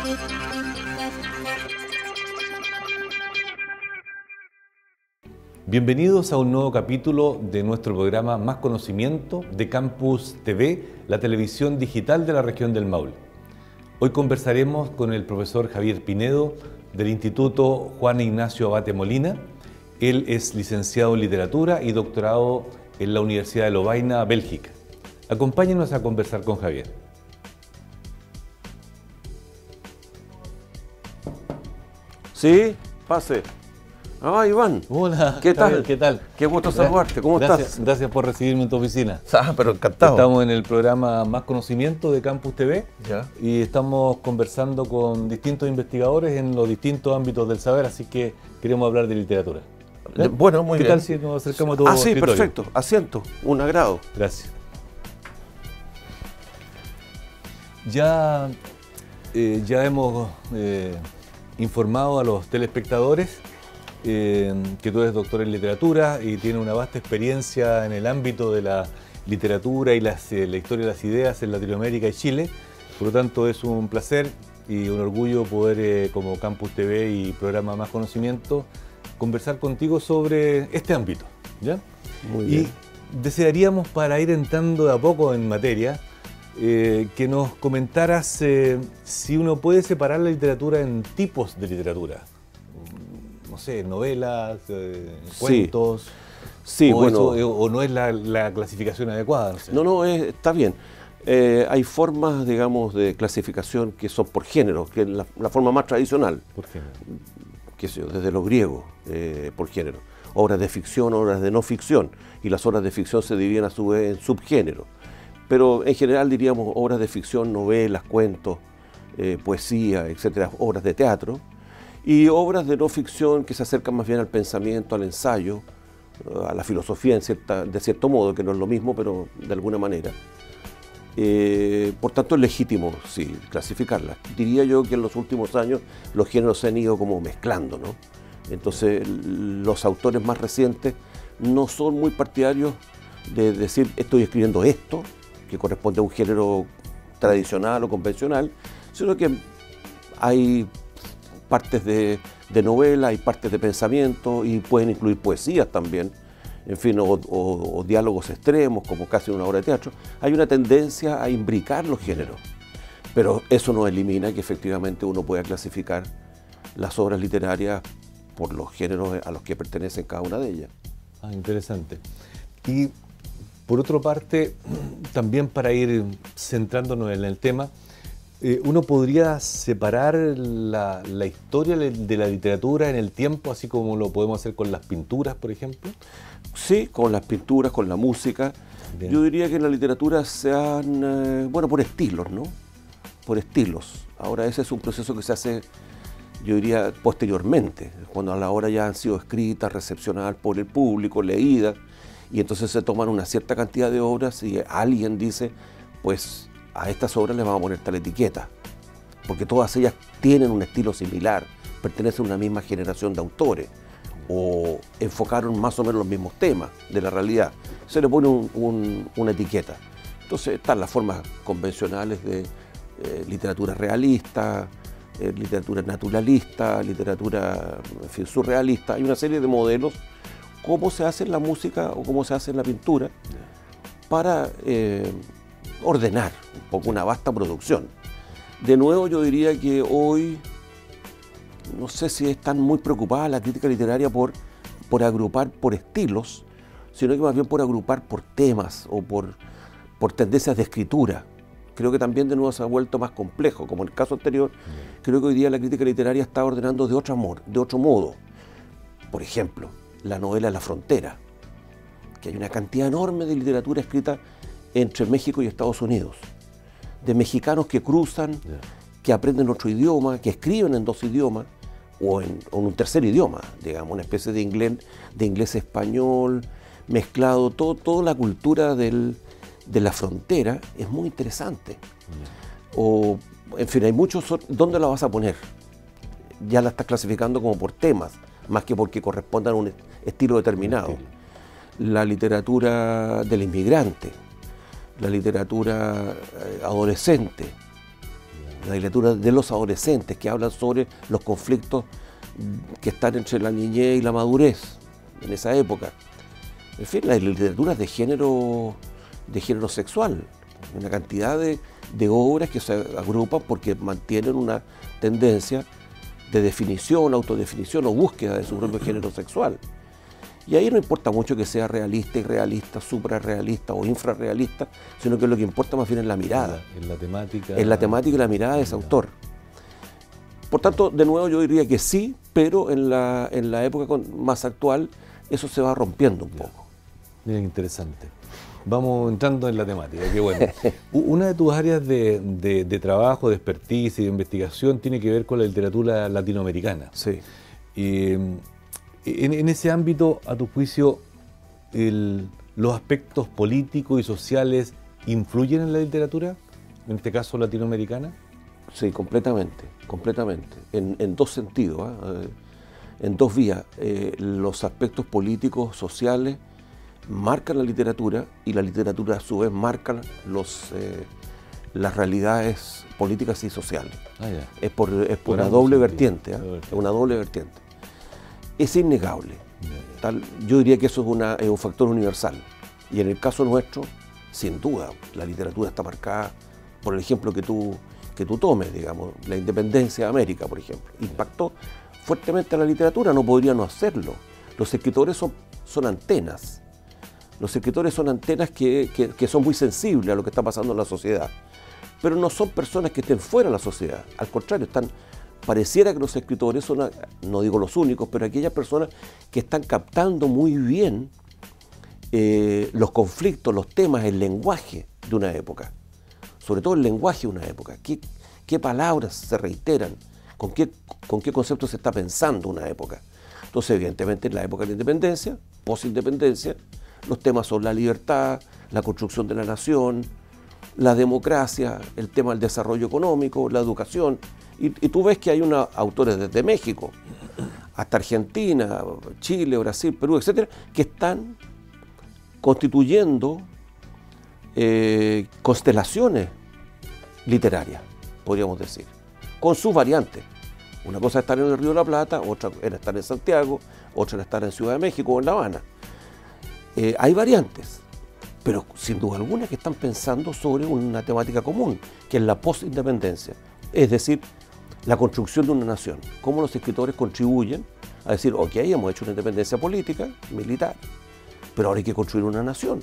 Bienvenidos a un nuevo capítulo de nuestro programa Más Conocimiento de Campus TV, la televisión digital de la región del Maule. Hoy conversaremos con el profesor Javier Pinedo del Instituto Juan Ignacio Abate Molina. Él es licenciado en literatura y doctorado en la Universidad de Lovaina, Bélgica. Acompáñenos a conversar con Javier. Sí, pase. Ah, Iván. Hola, ¿Qué Javier, tal? ¿qué tal? Qué gusto saludarte. ¿Cómo estás? Gracias por recibirme en tu oficina. Ah, pero encantado. Estamos en el programa Más Conocimiento de Campus TV Ya. y estamos conversando con distintos investigadores en los distintos ámbitos del saber, así que queremos hablar de literatura. ¿Ya? Bueno, muy bien. ¿Qué tal si nos acercamos a tu sí, escritorio? perfecto. Asiento. Un agrado. Gracias. Ya hemos informado a los telespectadores que tú eres doctor en literatura y tienes una vasta experiencia en el ámbito de la literatura y la historia de las ideas en Latinoamérica y Chile. Por lo tanto, es un placer y un orgullo poder, como Campus TV y programa Más Conocimiento, conversar contigo sobre este ámbito, ¿ya? Muy bien. Y desearíamos, para ir entrando de a poco en materia, que nos comentaras si uno puede separar la literatura en tipos de literatura. No sé, novelas, cuentos. Sí, o bueno. eso, o no es la clasificación adecuada. No sé. No, está bien. Hay formas, digamos, de clasificación que son por género, que es la forma más tradicional. ¿Por qué? Qué sé yo, desde lo griego, por género. Obras de ficción, obras de no ficción. Y las obras de ficción se dividen a su vez en subgéneros. Pero en general diríamos obras de ficción, novelas, cuentos, poesía, etcétera, obras de teatro. Y obras de no ficción que se acercan más bien al pensamiento, al ensayo, a la filosofía de cierto modo, que no es lo mismo, pero de alguna manera. Por tanto es legítimo, sí, clasificarlas. Diría yo que en los últimos años los géneros se han ido como mezclando, ¿no? Entonces los autores más recientes no son muy partidarios de decir estoy escribiendo esto, que corresponde a un género tradicional o convencional, sino que hay partes de novela, hay partes de pensamiento y pueden incluir poesías también, en fin, o diálogos extremos, como casi una obra de teatro. Hay una tendencia a imbricar los géneros, pero eso no elimina que efectivamente uno pueda clasificar las obras literarias por los géneros a los que pertenecen cada una de ellas. Ah, interesante. Y por otra parte, también para ir centrándonos en el tema, uno podría separar la historia de la literatura en el tiempo, así como lo podemos hacer con las pinturas, por ejemplo. Sí, con las pinturas, con la música. Bien. Yo diría que en la literatura se han, por estilos, ¿no? Por estilos. Ahora ese es un proceso que se hace, yo diría, posteriormente, cuando a la hora ya han sido escritas, recepcionadas por el público, leídas, y entonces se toman una cierta cantidad de obras y alguien dice, pues a estas obras les vamos a poner tal etiqueta, porque todas ellas tienen un estilo similar, pertenecen a una misma generación de autores, o enfocaron más o menos los mismos temas de la realidad. Se le pone una etiqueta. Entonces están las formas convencionales de literatura realista, literatura naturalista, literatura, en fin, surrealista. Hay una serie de modelos, cómo se hace en la música o cómo se hace en la pintura, para ordenar un poco una vasta producción. De nuevo, yo diría que hoy, no sé si están muy preocupada la crítica literaria por agrupar por estilos, sino que más bien por agrupar por temas o por tendencias de escritura. Creo que también de nuevo se ha vuelto más complejo, como en el caso anterior. Creo que hoy día la crítica literaria está ordenando de otro modo. Por ejemplo, la novela La Frontera, que hay una cantidad enorme de literatura escrita entre México y Estados Unidos, de mexicanos que cruzan, que aprenden otro idioma, que escriben en dos idiomas, o en un tercer idioma, digamos, una especie de inglés-español, mezclado, toda la cultura de la frontera es muy interesante. O, en fin, hay muchos, ¿dónde la vas a poner? Ya la estás clasificando como por temas, más que porque correspondan a un estilo determinado. La literatura del inmigrante, la literatura adolescente, la literatura de los adolescentes, que hablan sobre los conflictos que están entre la niñez y la madurez en esa época. En fin, las literaturas de género sexual, una cantidad de obras que se agrupan porque mantienen una tendencia de definición, autodefinición o búsqueda de su propio género sexual. Y ahí no importa mucho que sea realista, irrealista, suprarrealista o infrarrealista, sino que lo que importa más bien es la mirada. En la temática. En la temática y la mirada de ese autor. Por tanto, de nuevo yo diría que sí, pero en la época más actual eso se va rompiendo un poco. Mira, interesante. Vamos entrando en la temática, qué bueno. Una de tus áreas de trabajo, de expertise y de investigación tiene que ver con la literatura latinoamericana. Sí. En ese ámbito, a tu juicio, ¿los aspectos políticos y sociales influyen en la literatura, en este caso latinoamericana? Sí, completamente, completamente. En dos sentidos, en dos vías. Los aspectos políticos, sociales, marcan la literatura y la literatura a su vez marca las realidades políticas y sociales. Es por una doble vertiente, es una doble vertiente. Es innegable. Yo diría que eso es un factor universal. Y en el caso nuestro, sin duda, la literatura está marcada por el ejemplo que tú tomes, digamos, la independencia de América, por ejemplo. Impactó fuertemente a la literatura, no podrían no hacerlo. Los escritores son antenas. Los escritores son antenas que son muy sensibles a lo que está pasando en la sociedad. Pero no son personas que estén fuera de la sociedad. Al contrario, pareciera que los escritores son, no digo los únicos, pero aquellas personas que están captando muy bien los conflictos, los temas, el lenguaje de una época. Sobre todo el lenguaje de una época. ¿Qué palabras se reiteran? ¿Con qué conceptos se está pensando una época? Entonces, evidentemente, en la época de la independencia, posindependencia, los temas son la libertad, la construcción de la nación, la democracia, el tema del desarrollo económico, la educación. Y tú ves que hay autores desde México hasta Argentina, Chile, Brasil, Perú, etcétera, que están constituyendo constelaciones literarias, podríamos decir, con sus variantes. Una cosa es estar en el Río de la Plata, otra era estar en Santiago, otra era estar en Ciudad de México o en La Habana. Hay variantes, pero sin duda alguna que están pensando sobre una temática común, que es la postindependencia, es decir, la construcción de una nación. Cómo los escritores contribuyen a decir, ok, hemos hecho una independencia política, militar, pero ahora hay que construir una nación.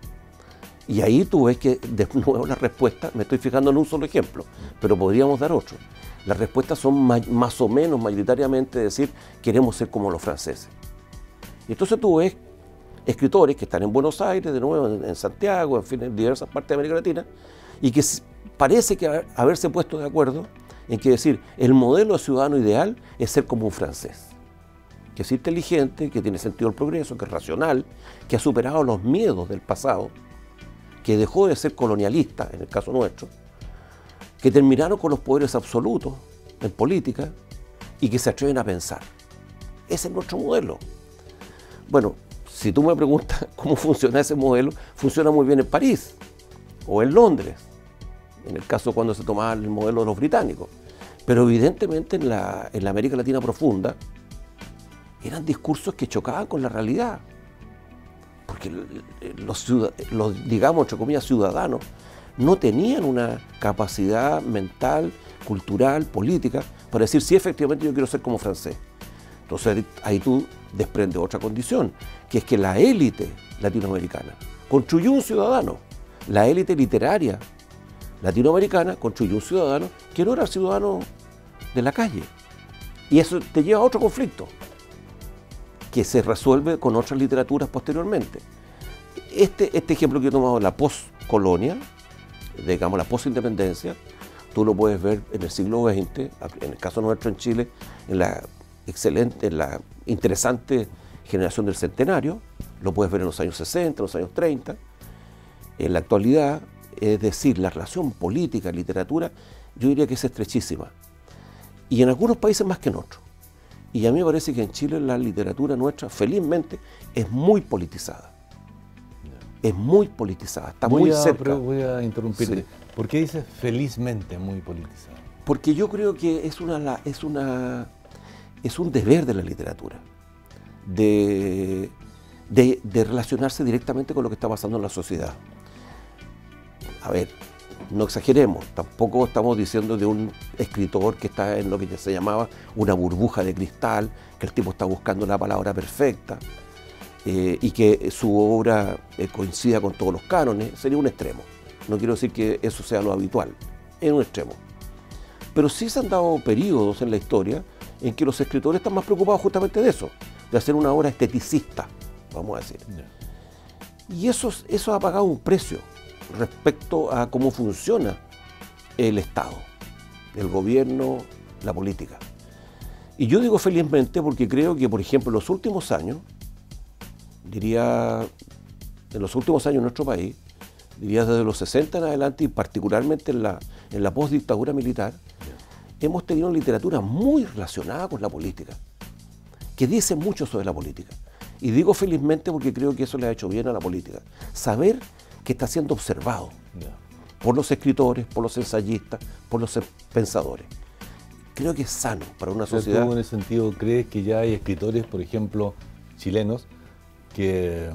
Y ahí tú ves que, de nuevo, las respuestas, me estoy fijando en un solo ejemplo, pero podríamos dar otro. Las respuestas son más o menos, mayoritariamente, decir, queremos ser como los franceses. Y entonces tú ves escritores que están en Buenos Aires, de nuevo en Santiago, en fin, en diversas partes de América Latina, y que parece que haberse puesto de acuerdo en que decir, el modelo de ciudadano ideal es ser como un francés, que es inteligente, que tiene sentido del progreso, que es racional, que ha superado los miedos del pasado, que dejó de ser colonialista, en el caso nuestro, que terminaron con los poderes absolutos en política y que se atreven a pensar. Ese es nuestro modelo. Bueno, si tú me preguntas cómo funciona ese modelo, funciona muy bien en París o en Londres, en el caso cuando se tomaba el modelo de los británicos. Pero evidentemente en la América Latina profunda eran discursos que chocaban con la realidad. Porque los digamos, entre comillas, ciudadanos, no tenían una capacidad mental, cultural, política, para decir, sí, efectivamente yo quiero ser como francés. Entonces ahí tú desprendes otra condición, que es que la élite latinoamericana construyó un ciudadano. La élite literaria latinoamericana construyó un ciudadano que no era ciudadano de la calle. Y eso te lleva a otro conflicto, que se resuelve con otras literaturas posteriormente. Este ejemplo que he tomado, la postcolonia, digamos la postindependencia, tú lo puedes ver en el siglo XX, en el caso nuestro en Chile, en la interesante generación del centenario, lo puedes ver en los años 60, en los años 30, en la actualidad, es decir, la relación política, literatura, yo diría que es estrechísima. Y en algunos países más que en otros. Y a mí me parece que en Chile la literatura nuestra, felizmente, es muy politizada. Es muy politizada, está muy cerca. Voy a interrumpirte. Sí. ¿Por qué dices felizmente muy politizada? Porque yo creo que es un deber de la literatura, de relacionarse directamente con lo que está pasando en la sociedad. A ver, no exageremos, tampoco estamos diciendo de un escritor que está en lo que ya se llamaba una burbuja de cristal, que el tipo está buscando la palabra perfecta y que su obra coincida con todos los cánones. Sería un extremo. No quiero decir que eso sea lo habitual, es un extremo. Pero sí se han dado periodos en la historia en que los escritores están más preocupados justamente de eso, de hacer una obra esteticista, vamos a decir. Y eso ha pagado un precio respecto a cómo funciona el Estado, el gobierno, la política. Y yo digo felizmente porque creo que, por ejemplo, en los últimos años, diría, en los últimos años en nuestro país, diría desde los 60 en adelante y particularmente en la postdictadura militar, hemos tenido literatura muy relacionada con la política, que dice mucho sobre la política. Y digo felizmente porque creo que eso le ha hecho bien a la política. Saber que está siendo observado por los escritores, por los ensayistas, por los pensadores. Creo que es sano para una sociedad. ¿Tú en ese sentido crees que ya hay escritores, por ejemplo, chilenos, que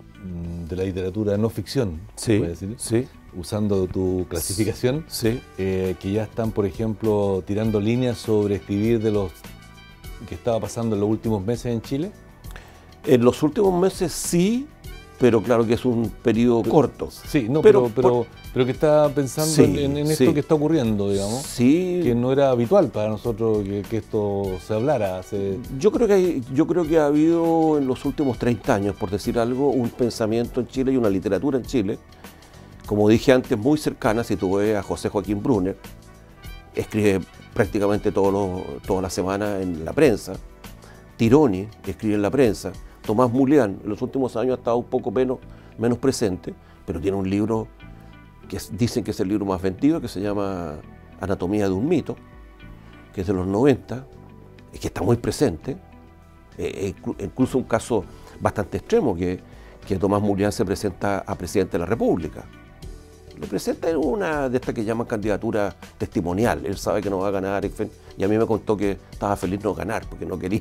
de la literatura no ficción, sí, puede decir, sí, usando tu clasificación, sí, que ya están, por ejemplo, tirando líneas sobre escribir de los que estaba pasando en los últimos meses en Chile? En los últimos meses sí, pero claro que es un periodo corto. Sí, no, pero que está pensando sí, en esto sí, que está ocurriendo, digamos, sí, que no era habitual para nosotros que esto se hablara. Yo creo que ha habido en los últimos 30 años, por decir algo, un pensamiento en Chile y una literatura en Chile, como dije antes, muy cercana. Si tú ves a José Joaquín Brunner, escribe prácticamente toda la semana en la prensa. Tironi escribe en la prensa. Tomás Mulián en los últimos años ha estado un poco menos presente, pero tiene un libro que dicen que es el libro más vendido, que se llama Anatomía de un mito, que es de los 90, que está muy presente. Incluso un caso bastante extremo, que Tomás Mulián se presenta a presidente de la República. Lo presenta en una de estas que llaman candidatura testimonial. Él sabe que no va a ganar y a mí me contó que estaba feliz no ganar porque no quería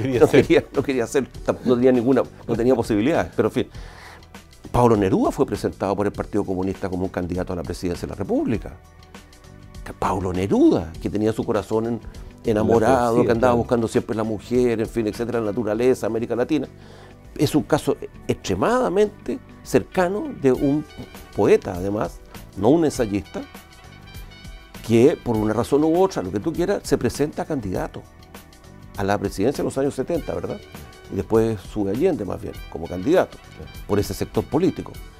hacer, no tenía posibilidades. Pero en fin, Pablo Neruda fue presentado por el Partido Comunista como un candidato a la presidencia de la República. Pablo Neruda, que tenía su corazón enamorado, poesía, que andaba buscando siempre la mujer, en fin, etcétera, la naturaleza, América Latina. Es un caso extremadamente cercano de un poeta, además, no un ensayista, que por una razón u otra, lo que tú quieras, se presenta candidato a la presidencia en los años 70, ¿verdad? Y después sube Allende, más bien, como candidato, por ese sector político.